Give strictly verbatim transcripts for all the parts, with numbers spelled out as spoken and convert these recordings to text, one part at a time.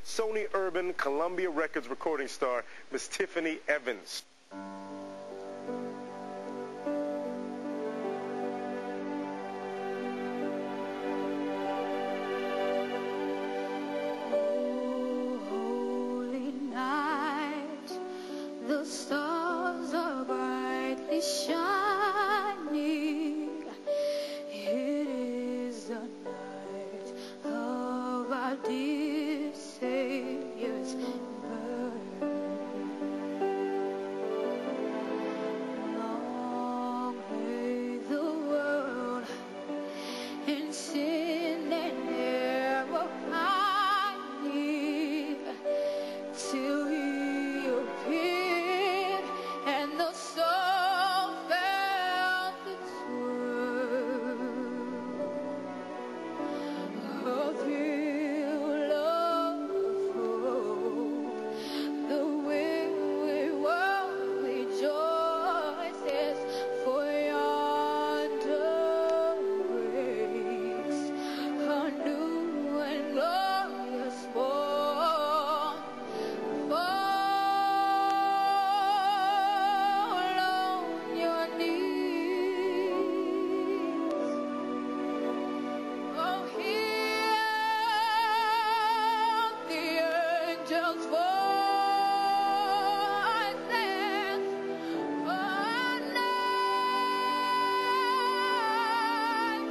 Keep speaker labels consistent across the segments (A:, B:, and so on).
A: Sony Urban Columbia Records recording star, Miss Tiffany Evans.
B: The stars are brightly shining. It is the night of our dear Savior's birth. Long lay the world in sin and error pining, till He appeared and the soul felt its worth. A thrill of hope, the weary world rejoices, for yonder breaks a new and glorious morn. Fall on your knees. Oh, hear the angels' voices. Oh, night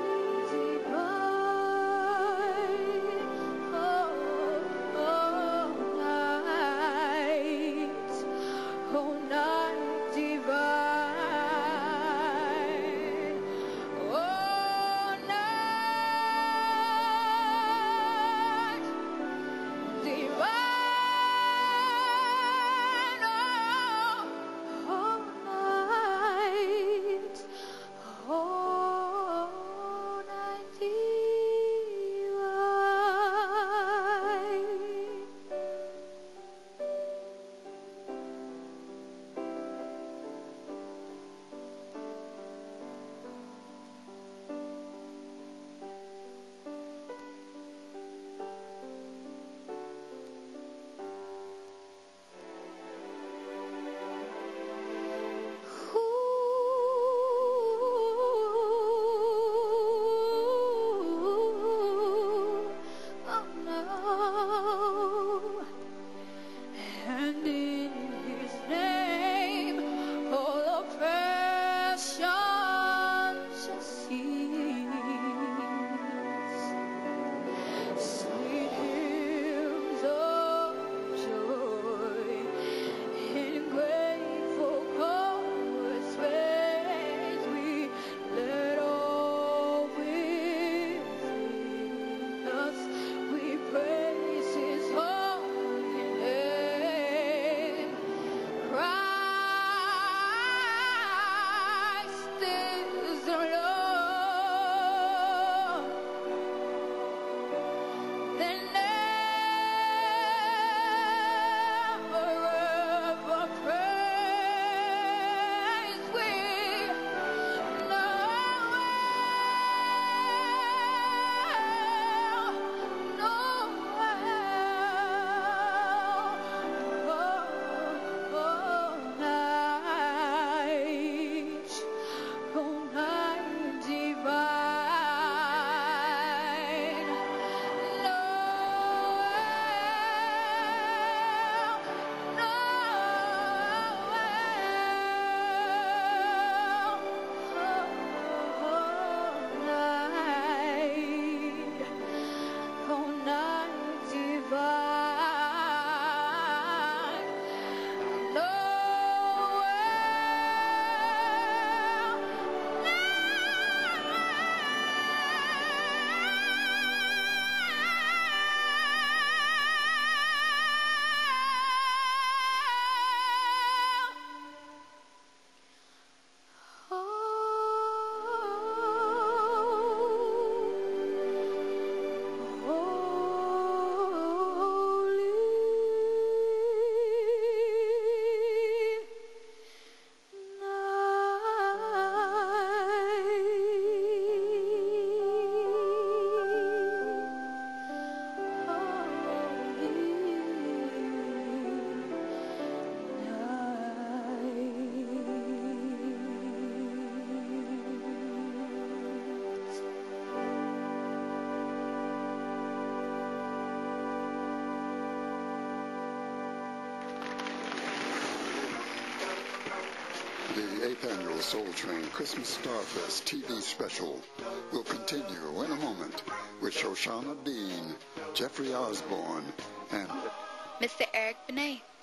B: divine. Oh, oh, night. Oh, night divine. Oh, night divine. Oh, oh, night. Oh, night oh no. And in His name all oppression shall cease. Sweet hymns of joy in grateful chorus raise we, let all within us we praise
C: The eighth Annual Soul Train Christmas Starfest T V special will continue in a moment with Shoshana Dean, Jeffrey Osborne, and
B: Mister Eric Benet.